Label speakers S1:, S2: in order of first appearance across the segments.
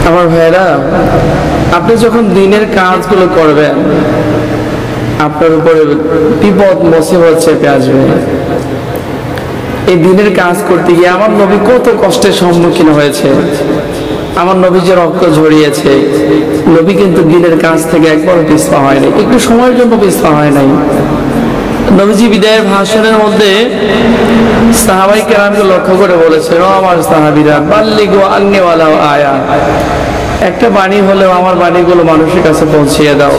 S1: আমার ভাইরা, আপনি যখন দিনের কাজগুলো করবেন আপনার উপরে বিপদ মুসিবত চেপে আসবে। এই দিনের কাজ করতে গিয়ে আমার নবী কত কষ্টের সম্মুখীন হয়েছে, আমার নবী যে রক্ত ঝরিয়েছে। নবী কিন্তু দিনের কাজ থেকে একবার পিছপা হয় নাই, একটু সময়ের জন্য পিছপা হয় নাই। নবীজি বিদায়ের ভাষণের মধ্যে সাহাবাই কেরামকে লক্ষ্য করে বলেছে, ও আমার সাহাবীরা, বাল্লিগু আন্নী ওয়ালাউ আয়া, একটা বাণী হলেও আমার বাণীগুলো মানুষের কাছে পৌঁছিয়ে দাও।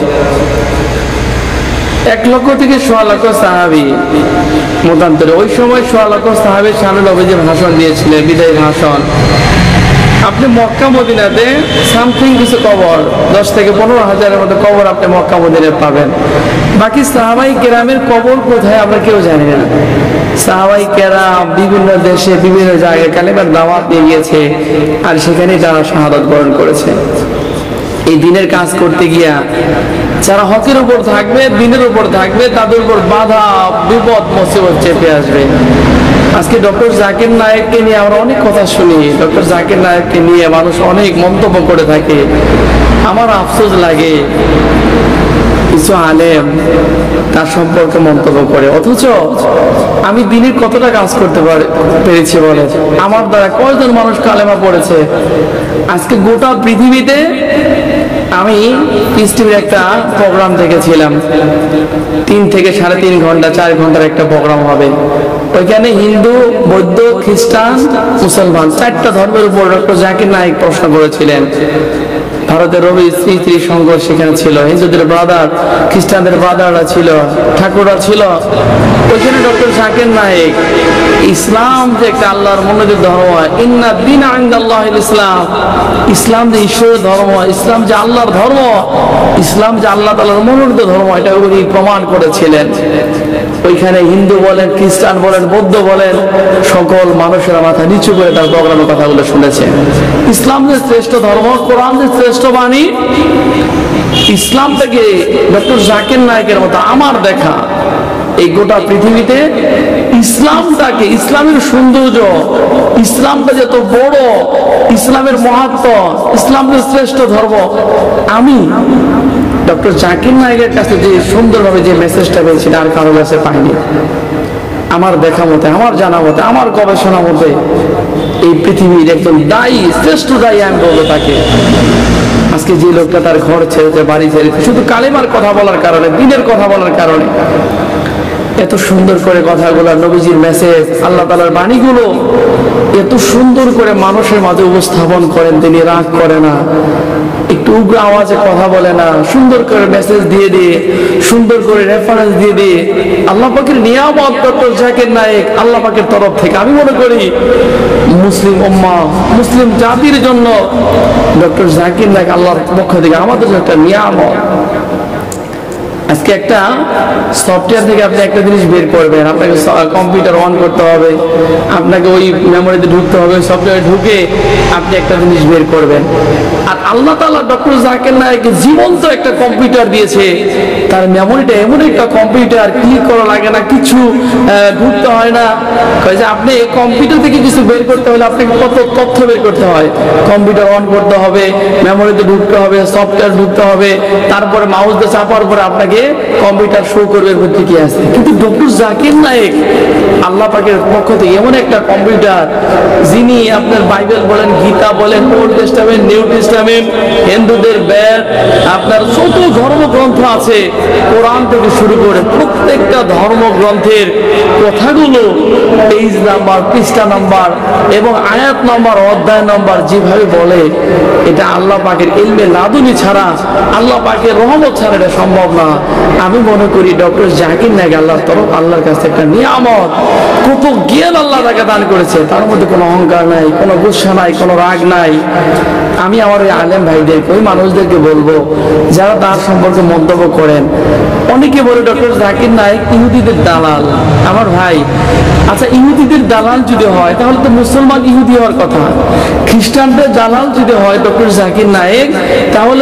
S1: 1 লক্ষ থেকে 1.25 লক্ষ সাহাবী মতান্তরে, ওই সময় 1.25 লক্ষ সাহাবীর সামনে নবীজি ভাষণ দিয়েছিলেন, বিদায় ভাষণ। আপনি মক্কা মদিনাতে সামথিং কিছু কবর, 10 থেকে 15 হাজারের মতো কবর আপনি মক্কা মদিনায় পাবেন। বাকি সাহাবাই কেরামের কবর কোথায় আমরা কেউ জানি না। সাহাবাই কেরাম বিভিন্ন দেশে বিভিন্ন জায়গায় কালেমার দাওয়াত দিয়ে গিয়েছে, আর সেখানেই তারা শাহাদাত বরণ করেছে। এই দিনের কাজ করতে গিয়া যারা হকের উপর থাকবে, দিনের উপর থাকবে, তাদের উপর বাধা বিপদ মুসিবত চেপে আসবে। আজকে ডক্টর জাকির নায়েককে নিয়ে আমরা অনেক কথা শুনি, ডক্টর জাকির নায়েককে নিয়ে মানুষ অনেক মন্তব্য করে থাকে। আমার আফসোস লাগে কিছু আলেম তার সম্পর্কে মন্তব্য করে, অথচ আমি দিনে কতটা কাজ করতে পেরেছি বলে, আমার দ্বারা কয়জন মানুষ কালেমা পড়েছে। আজকে গোটা পৃথিবীতে আমি পিস টিভির একটা প্রোগ্রাম দেখেছিলাম, 3 থেকে 3.5 ঘন্টা 4 ঘন্টার একটা প্রোগ্রাম হবে। ওইখানে হিন্দু, বৌদ্ধ, খ্রিস্টান, মুসলমান 4টা ধর্মের উপর ডক্টর জাকির নায়েক প্রশ্ন করেছিলেন। ভারতের রবি স্ত্রী স্ত্রী সংঘর্ষ সেখানে ছিল, হিন্দুদের ব্রাদার, খ্রিস্টানদের ব্রাদাররা ছিল, ঠাকুররা ছিল। ওইখানে ডক্টর জাকির নায়েক ইসলাম যে একটা আল্লাহর মনোনীত ধর্ম, ইন্না দীনা ইনদাল্লাহিল ইসলাম, ইসলাম যে ঈশ্বরের ধর্ম, ইসলাম যে আল্লাহর ধর্ম, ইসলাম যে আল্লাহ তাআলার মনোনীত ধর্ম, এটা উনি প্রমাণ করেছিলেন। ওইখানে হিন্দু বলেন, খ্রিস্টান বলেন, বৌদ্ধ বলেন, সকল মানুষেরা মাথা নিচু করে তার প্রোগ্রামের কথাগুলো শুনেছে। ইসলাম যে শ্রেষ্ঠ ধর্ম, কোরআন যে শ্রেষ্ঠ বাণী, ইসলাম থেকে ডক্টর জাকির নায়েকের মতো আমার দেখা এই গোটা পৃথিবীতে ইসলামটাকে, ইসলামের সৌন্দর্য, ইসলামটা যত বড়, ইসলামের মাহাত্ম্য, ইসলামের শ্রেষ্ঠ ধর্ম, আমি ডক্টর জাকির নায়েকের কাছে যে সুন্দরভাবে যে মেসেজটা পেয়েছি আর কারো কাছে পাইনি। আমার দেখা মতে, আমার জানা মতে, আমার গবেষণা মতে এই পৃথিবীর একদম দায়ী, শ্রেষ্ঠ দায়ী আমি বলবো তাকে। আজকে যে লোকটা তার ঘর ছেড়েছে, বাড়ি ছেড়েছে, শুধু কালেমার কথা বলার কারণে, দিনের কথা বলার কারণে, এত সুন্দর করে কথাগুলো, নবীজির মেসেজ, আল্লাহ তাআলার বাণীগুলো এত সুন্দর করে মানুষের মাঝে উপস্থাপন করেন। তিনি রাগ করে না, একটু উগ্র আওয়াজে কথা বলে না, সুন্দর করে মেসেজ দিয়ে দিয়ে, সুন্দর করে রেফারেন্স দিয়ে দিয়ে। আল্লাহ পাকের নিয়ামত ডক্টর জাকির নায়েক, আল্লাহ পাকের তরফ থেকে। আমি মনে করি মুসলিম উম্মাহ, মুসলিম জাতির জন্য ডক্টর জাকির নায়েক আল্লাহর পক্ষ থেকে আমাদের জন্য একটা নিয়ামত। আজকে একটা সফটওয়্যার থেকে আপনি একটা জিনিস বের করবেন, আপনাকে কম্পিউটার অন করতে হবে, আপনাকে ওই মেমোরিতে ঢুকতে হবে, সফটওয়্যারে ঢুকে আপনি একটা জিনিস বের করবেন। আর আল্লাহ তাআলা ডক্টর জাকির নায়েককে জীবন্ত একটা কম্পিউটার দিয়েছে, তার মেমোরিটা এমন একটা কম্পিউটার, ক্লিক করা লাগে না, কিছু ঢুকতে হয় না। যে আপনি কম্পিউটার থেকে কিছু বের করতে হলে আপনাকে কত তথ্য বের করতে হয়, কম্পিউটার অন করতে হবে, মেমোরিতে ঢুকতে হবে, সফটওয়্যার ঢুকতে হবে, তারপরে মাউস দিয়ে চাপার পরে আপনাকে কম্পিউটার শো করবে ভিতরে কি আছে। কিন্তু ডক্টর জাকির নায়েক আল্লাহ পাকের পক্ষ থেকে এমন একটা কম্পিউটার, যিনি আপনার বাইবেল বলেন, গীতা বলেন, ওল্ড টেস্টামেন্ট, নিউ টেস্টামেন্ট, হিন্দুদের বেদ, আপনার যত ধর্মগ্রন্থ আছে, কোরআন থেকে শুরু করে প্রত্যেকটা ধর্মগ্রন্থের কথাগুলো পেজ নাম্বার, পৃষ্ঠা নাম্বার এবং আয়াত নাম্বার, অধ্যায় নাম্বার যেভাবে বলে, এটা আল্লাহ পাকের ইলমে লাদুনি ছাড়া, আল্লাহ পাকের রহমত ছাড়া এটা সম্ভব না। আমি মনে করি ডক্টর জাকির নায়েক আল্লাহর তরফ, আল্লাহর কাছে একটা নিয়ামত। কত জ্ঞান আল্লাহ তাকে দান করেছে, তার মধ্যে কোনো অহংকার নাই, কোনো গুসা নাই, কোনো রাগ নাই। আমি আমার ওই আলেম ভাইদেরকে, ওই মানুষদেরকে বলবো যারা তার সম্পর্কে মন্তব্য করেন, অনেকে বলে ডক্টর জাকির নায়েক ইহুদিদের দালাল। আমার ভাই, আচ্ছা ইহুদিদের দালাল যদি হয় তাহলে তো মুসলমান ইহুদি হওয়ার কথা। খ্রিস্টানদের দালাল যদি হয় ডক্টর জাকির নায়েক, তাহলে তো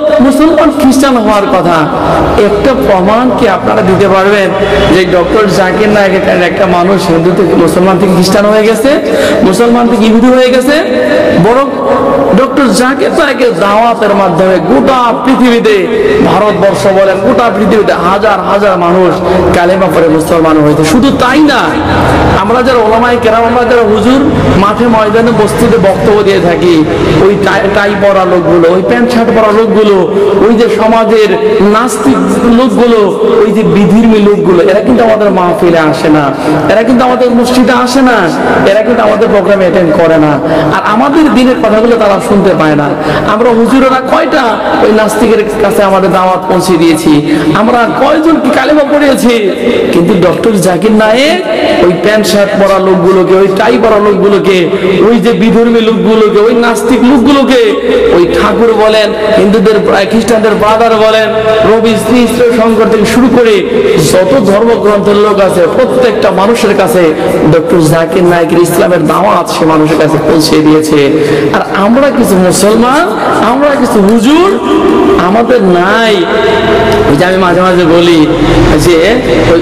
S1: মুসলমান খ্রিস্টান হওয়ার কথা। একটা প্রমাণ কি আপনারা দিতে পারবেন যে ডক্টর জাকির নায়েকের কারণে একটা মানুষ হিন্দু থেকে মুসলমান থেকে খ্রিস্টান হয়ে গেছে, মুসলমান থেকে ইহুদি হয়ে গেছে? বরং ডক্টর জাকির নায়েকের দাওয়াতের মাধ্যমে গোটা পৃথিবীতে, ভারতবর্ষ বলেন গোটা পৃথিবীতে হাজার হাজার মানুষ কালেমা পড়ে মুসলমান হয়েছে। শুধু তাই না, আমরা যারা ওলামায়ে কেরাম, আমরা যারা হুজুর মাঠে ময়দানে বস্তিতে বক্তব্য দিয়ে থাকি, ওই টাই পরা লোকগুলো, ওই প্যান্ট শার্ট পরা লোকগুলো, ওই যে সমাজের নাস্তিক লোকগুলো, ওই যে বিধর্মী লোকগুলো, এরা কিন্তু আমাদের মাহফিলে আসে না, এরা কিন্তু আমাদের মসজিদে আসে না, এরা কিন্তু আমাদের প্রোগ্রামে অ্যাটেন্ড করে না। আর আমাদের দিনের কথাগুলো তারা শুনতে পায় না। আমরা হুজুরেরা কয়টা ওই নাস্তিকের কাছে আমাদের দাওয়াত পৌঁছে দিয়েছি, আমরা কয়জন কি কালেমা পড়িয়েছি। কিন্তু ডক্টর জাকির নায়েক ওই প্যান্ট শার্ট পরা লোকগুলোকে, ওই টাই পরা লোকগুলোকে, ওই যে বিধর্মী লোকগুলোকে, ওই নাস্তিক লোকগুলোকে, ওই ঠাকুর বলেন, হিন্দুদের খ্রিস্টানদের ব্রাদার বলেন, রবি শ্রী শঙ্কর থেকে শুরু করে যত ধর্মগ্রন্থের লোক আছে, প্রত্যেকটা মানুষের কাছে ডক্টর জাকির নায়েকের ইসলামের দাওয়াত সে মানুষের কাছে পৌঁছে দিয়েছে। আর আমরা কিছু মুসলমান, আমরা কিছু হুজুর, আমাদের নাই। ওই যে আমি মাঝে মাঝে বলি যে ওই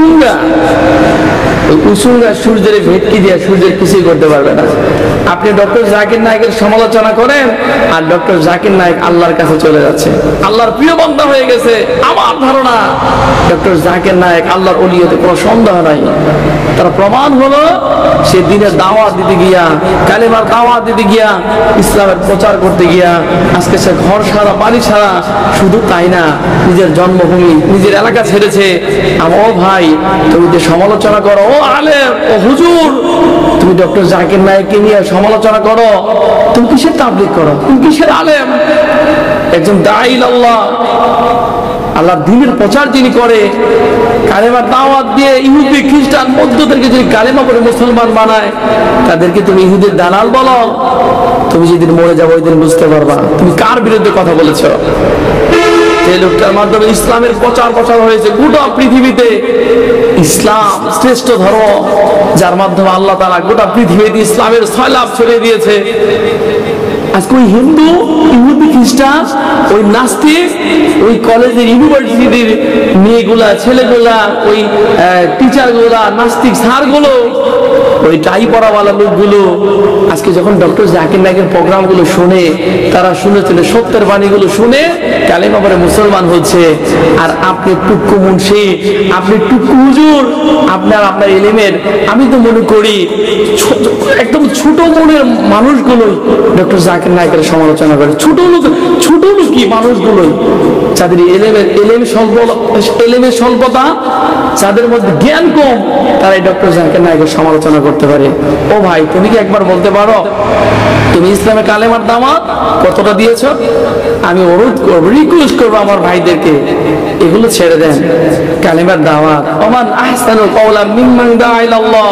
S1: উসুঙ্গা সূর্যের ভেটকি দিয়ে সূর্যের কিছুই করতে পারবে না। আপনি ডক্টর জাকির নায়েকের সমালোচনা করেন, আর ডক্টর জাকির নায়েক আল্লাহর কাছে চলে যাচ্ছে, আল্লাহর প্রিয় বান্দা হয়ে গেছে। আমার ধারণা ডক্টর জাকির নায়েক আল্লাহর ওলিয়তে কোনো সন্দেহ নাই। তার প্রমাণ হলো সে দিনের দাওয়াত দিতে গিয়া, কালেমার দাওয়াত দিতে গিয়া, ইসলামের প্রচার করতে গিয়া আজকে সে ঘর সারা, বাড়ি সারা। শুধু তাই না, নিজের জন্মভূমি, নিজের এলাকা ছেড়েছে। ও ভাই, তুমি যে সমালোচনা করো, ও আলেম, ও হুজুর, তুমি ডক্টর জাকির নায়েককে নিয়ে সমালোচনা করো, তুমি কিসের তাবলীগ করো, তুমি কিসের আলেম? একজন দাঈ আল্লাহ, আল্লাহর দ্বীনের প্রচার যিনি করে, কালেমার দাওয়াত দিয়ে ইহুদি খ্রিস্টান বৌদ্ধদেরকে যদি কালেমা করে মুসলমান বানায়, তাদেরকে তুমি ইহুদির দালাল বলো। তুমি যেদিন মরে যাবো ওই দিন বুঝতে পারবা তুমি কার বিরুদ্ধে কথা বলেছো। যে লোকটার মাধ্যমে ইসলামের প্রচার প্রসার হয়েছে গোটা পৃথিবীতে। ইসলাম শ্রেষ্ঠ ধর্ম, যার মাধ্যমে আল্লাহ তাআলা গোটা পৃথিবীতে ইসলামের সয়লাভ ছড়িয়ে দিয়েছে। আজকে ওই হিন্দু, ইহুদি, খ্রিস্টান, ওই নাস্তিক, ওই কলেজের ইউনিভার্সিটির মেয়েগুলা, ছেলেগুলা, ওই টিচারগুলা, নাস্তিক স্যারগুলো, ওই টাই পরাওয়ালা লোকগুলো আজকে যখন ডক্টর জাকির নায়েকের প্রোগ্রামগুলো শুনে, তারা শুনেছিল সত্যের বাণীগুলো শুনে কালেমা পড়ে মুসলমান হচ্ছে। আর আপনি টুকু মুন্সি, আপনি টুকু হুজুর, আপনার এলিমের, আমি তো মনে করি একদম ছোট মনের মানুষগুলোই ডক্টর জাকির নায়েকের সমালোচনা করে। ছোট লোকই মানুষগুলোই, যাদের এলেমের স্বল্পতা, যাদের মধ্যে জ্ঞান কম, তারাই ডক্টর জাকির নায়েকের সমালোচনা করতে পারে। ও ভাই, তুমি কি একবার বলতে পারো তুমি ইসলামে কালেমার দাওয়াত কতটা দিয়েছো? আমি অনুরোধ করবো, রিকোয়েস্ট করবো আমার ভাইদেরকে, এগুলো ছেড়ে দেন। কালেমার দাওয়াত, ওমান আহসানু কাওলাম মিম্মান দাআ ইলাল্লাহ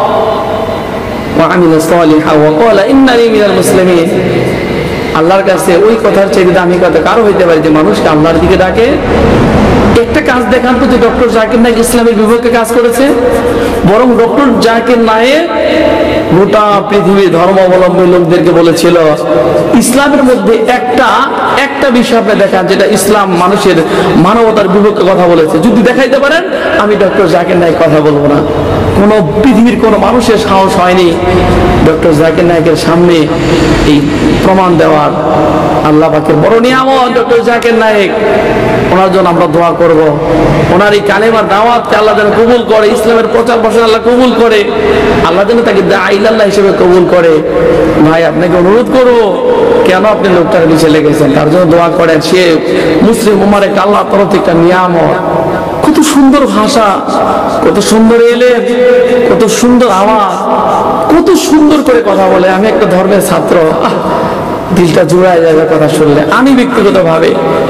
S1: ওয়া আমিলা সালিহান ওয়া ক্বালা ইন্নানি মিনাল মুসলিমিন। আল্লাহর কাছে ওই কথার চেয়ে দামি কথা কারো হইতে পারে যে মানুষকে আল্লাহর দিকে ডাকে। একটা কাজ দেখান তো যে ডক্টর জাকির নায়েক ইসলামের বিপক্ষে কাজ করেছে। বরং ডক্টর জাকির নায়েক গোটা পৃথিবীর ধর্মাবলম্বী লোকদেরকে বলেছিল ইসলামের মধ্যে একটা বিষয় আপনি দেখান যেটা ইসলাম মানুষের মানবতার বিপক্ষে কথা বলেছে। যদি দেখাইতে পারেন, আমি ডক্টর জাকির নায়েক কথা বলবো না। কোন পৃথিবীর কোন মানুষের সাহস হয়নি ডক্টর জাকির নায়েকের সামনে এই প্রমাণ দেওয়ার। আল্লাহ পাকের বড় নিয়ামত ডক্টর জাকির নায়েক, ওনার জন্য আমরা দোয়া করব। ওনার এই কালেমার দাওয়াতকে আল্লাহ যেন কবুল করে, ইসলামের প্রচার প্রসার আল্লাহ কবুল করে, আল্লাহ যেন তাকে দাঈ ইলাল্লাহ হিসেবে কবুল করে। ভাই, আপনাকে অনুরোধ করব, কেন আপনি লোকটার পিছিয়ে লেগেছেন? তার জন্য দোয়া করেন। সে মুসলিম উম্মার একটা আল্লাহর তরফ থেকে একটা নিয়ামত। কত সুন্দর ভাষা, কত সুন্দর এলেম, কত সুন্দর আওয়াজ, কত সুন্দর করে কথা বলে। আমি একটা ধর্মের ছাত্র, দিলটা জুড়ায় যাবে কথা শুনলে। আমি ব্যক্তিগত ভাবে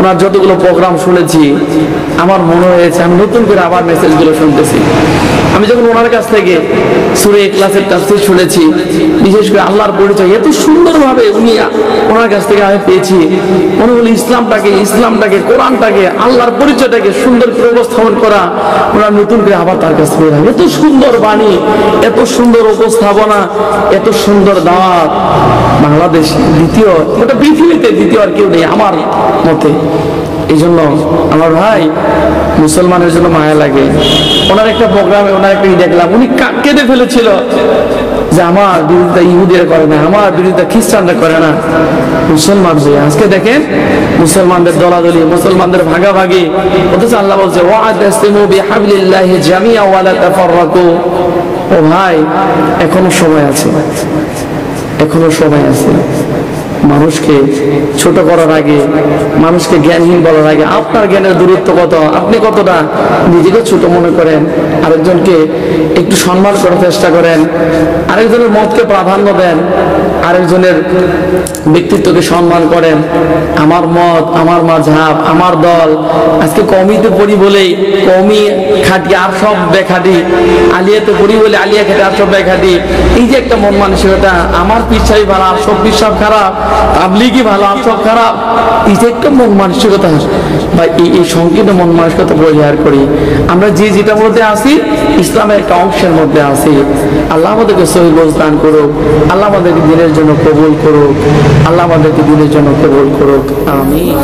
S1: ওনার যতগুলো প্রোগ্রাম শুনেছি আমার মনে হয়েছে আমি নতুন করে আবার মেসেজগুলো শুনতেছি। আমি যখন ওনার কাছ থেকে সূরা ইখলাসের তাফসীর শুনেছি, বিশেষ করে আল্লাহর পরিচয় এত সুন্দরভাবে ওনার কাছ থেকে আমি পেয়েছি, মনে হলো ইসলামটাকে কোরআনটাকে আল্লাহর পরিচয়টাকে সুন্দর করে উপস্থাপন করা ওনার নতুন করে আবার তার কাছ থেকে এত সুন্দর বাণী, এত সুন্দর উপস্থাপনা, এত সুন্দর দাওয়াত। বাংলাদেশ দ্বিতীয়, গোটা পৃথিবীতে দ্বিতীয় আর কেউ নেই আমার মতে। এই জন্য আমার ভাই মুসলমানের জন্য মায়া লাগে। ওনার একটা প্রোগ্রামে ওনার একটা দেখলাম, উনি কেঁদে ফেলেছিল যে আমার বিরোধিতা ইহুদিরা করে না, আমার বিরোধিতা খ্রিস্টানরা করে না। মুসলমান হয়ে আজকে দেখেন মুসলমানদের দলাদলি, মুসলমানদের ভাগাভাগি, অথচ আল্লাহ বলছে ওয়াতাসিমু বিহাবলিল্লাহি জামিআ ওয়া লা তাফাররাকু। ও ভাই এখনো সময় আছে, এখনো সময় আছে। মানুষকে ছোট করার আগে, মানুষকে জ্ঞানহীন বলার আগে আপনার জ্ঞানের দূরত্ব কত, আপনি কতটা নিজেকে ছোট মনে করেন, আরেকজনকে একটু সম্মান করার চেষ্টা করেন, আরেকজনের মতকে প্রাধান্য দেন, আরেকজনের ব্যক্তিত্বকে সম্মান করেন। আমার মত, আমার মাযহাব, আমার দল, আজকে কওমিতে পড়ি বলেই কওমি খাটি আর সব বেখাটি, আলিয়াতে পড়ি বলে আলিয়া খাটি আর সব বেখাটি। এই যে একটা মন মানসিকতা, আমার পিছাই ভালো আর সব বিশ্বাস খারাপ, তাবলীগই ভালো আর সব খারাপ, এই যে একটা মন মানসিকতা বা এই সংকীর্ণ মন মানসিকতা পরিহার করি। আমরা যে যেটার মধ্যে আছি ইসলামের একটা অংশের মধ্যে আছি। আল্লাহ আমাদেরকে সহিহ বুঝ দান করুক, আল্লাহ আমাদেরকে দিনের জন্য কবুল করুক, আল্লাহ আমাদেরকে দিনের জন্য কবুল করুক। আমিন।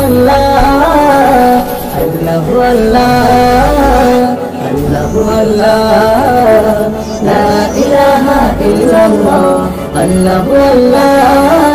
S2: لا إله إلا الله الله الله